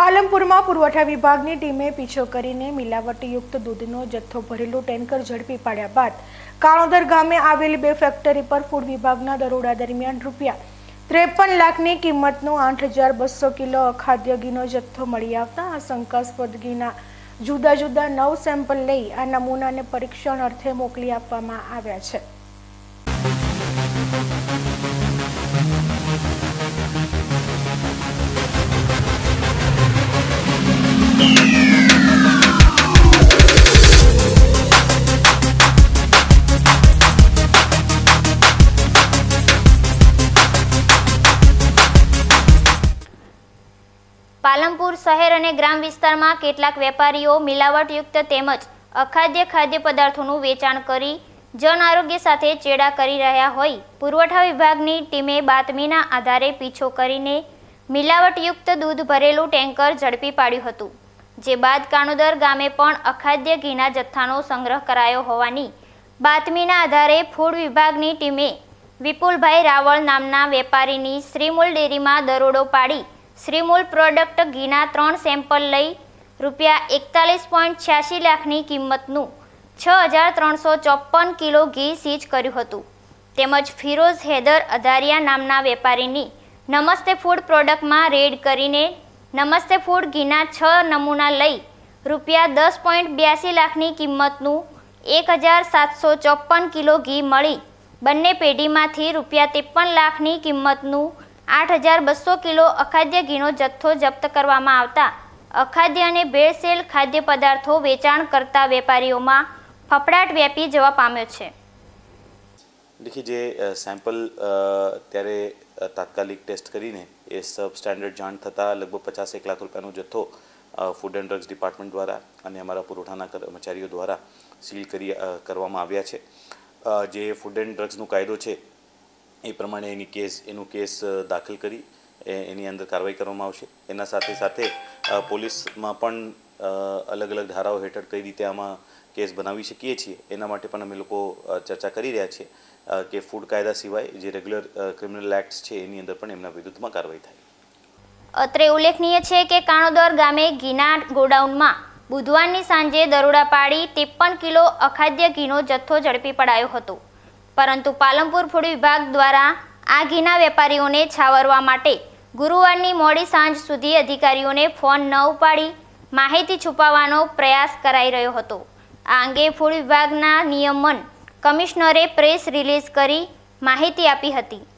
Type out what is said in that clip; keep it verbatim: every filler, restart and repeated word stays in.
પાલનપુરમાં પુરવઠા વિભાગની ટીમે પીછો કરીને મિલાવટીયુક્ત દૂધનો જથ્થો ભરેલું ટેન્કર ઝડપી પાડ્યા બાદ કાણોદર ગામે આવેલી બે ફેક્ટરી પર ફૂડ વિભાગના દરોડા દરમિયાન રૂપિયા ત્રેપન લાખની કિંમતનો આઠ હજાર બસો કિલો અખાદ્ય ઘીનો જથ્થો મળી આવતા આ શંકાસ્પદ ઘીના જુદા જુદા નવ સેમ્પલ લઈ આ નમૂનાને પરીક્ષણ અર્થે મોકલી આપવામાં આવ્યા છે. પાલનપુર શહેર અને ગ્રામ વિસ્તારમાં કેટલાક વેપારીઓ મિલાવટયુક્ત તેમજ અખાદ્ય ખાદ્ય પદાર્થોનું વેચાણ કરી જન આરોગ્ય સાથે ચેડા કરી રહ્યા હોય પુરવઠા વિભાગની ટીમે બાતમીના આધારે પીછો કરીને મિલાવટયુક્ત દૂધ ભરેલું ટેન્કર ઝડપી પાડ્યું હતું. જે બાદ કાણોદર ગામે પણ અખાદ્ય ઘીના જથ્થાનો સંગ્રહ કરાયો હોવાની બાતમીના આધારે ફૂડ વિભાગની ટીમે વિપુલભાઈ રાવળ નામના વેપારીની શ્રીમૂલ ડેરીમાં દરોડો પાડી શ્રીમૂલ પ્રોડક્ટ ઘીના ત્રણ સેમ્પલ લઈ રૂપિયા એકતાલીસ પોઈન્ટ છ્યાસી લાખની કિંમતનું છ હજાર ત્રણસો ચોપન કિલો ઘી સીઝ કર્યું હતું. તેમજ ફિરોઝ હૈદર અધારિયા નામના વેપારીની નમસ્તે ફૂડ પ્રોડક્ટમાં રેડ કરીને નમસ્તે ફૂડ ઘીના છ નમૂના લઈ રૂપિયા દસ પોઈન્ટ બ્યાસી લાખની કિંમતનું એક હજાર સાતસો ચોપન કિલો ઘી મળી બંને પેઢીમાંથી રૂપિયા ત્રેપન લાખની કિંમતનું આઠ હજાર બસો કિલો અખાદ્ય ઘીનો જથ્થો જપ્ત કરવામાં આવતા અખાદ્ય અને ભેળસેળ ખાદ્ય પદાર્થો વેચાણ કરતા વેપારીઓમાં ફફડાટ વ્યાપી જવા પામ્યો છે. देखिए જે સેમ્પલ ત્યારે તાત્કાલિક ટેસ્ટ કરીને એ સબ સ્ટેન્ડર્ડ જાણ થતાં લગભગ પચાસ એક લાખ રૂપિયાનો જથ્થો ફૂડ એન્ડ ડ્રગ્સ ડિપાર્ટમેન્ટ દ્વારા અને અમારા પુરવઠાના કર્મચારીઓ દ્વારા સીલ કરી કરવામાં આવ્યા છે. જે ફૂડ એન્ડ ડ્રગ્સનો કાયદો છે એ પ્રમાણે એની કેસ એનું કેસ દાખલ કરી એની અંદર કાર્યવાહી કરવામાં આવશે. એના સાથે સાથે પોલીસમાં પણ અલગ અલગ ધારાઓ હેઠળ કઈ રીતે આમાં કેસ બનાવી શકીએ છીએ એના માટે પણ અમે લોકો ચર્ચા કરી રહ્યા છીએ કે ફૂડ કાયદા સિવાય જે રેગ્યુલર ક્રિમિનલ એક્ટ્સ છે એની અંદર પણ એમના વિરુદ્ધમાં કાર્યવાહી થાય. અત્રે ઉલ્લેખનીય છે કે કાણોદર ગામે ઘીના ગોડાઉનમાં બુધવારની સાંજે દરોડા પાડી ત્રેપન કિલો અખાદ્ય ઘીનો જથ્થો ઝડપી પડાયો હતો. પરંતુ પાલનપુર ફૂડ વિભાગ દ્વારા આ ઘીના વેપારીઓને છાવરવા માટે ગુરુવારની મોડી સાંજ સુધી અધિકારીઓને ફોન ન ઉપાડી માહિતી છુપાવવાનો પ્રયાસ કરાઈ રહ્યો હતો. આ અંગે ફૂડ વિભાગના નિયમન કમિશનરે પ્રેસ રિલીઝ કરી માહિતી આપી હતી.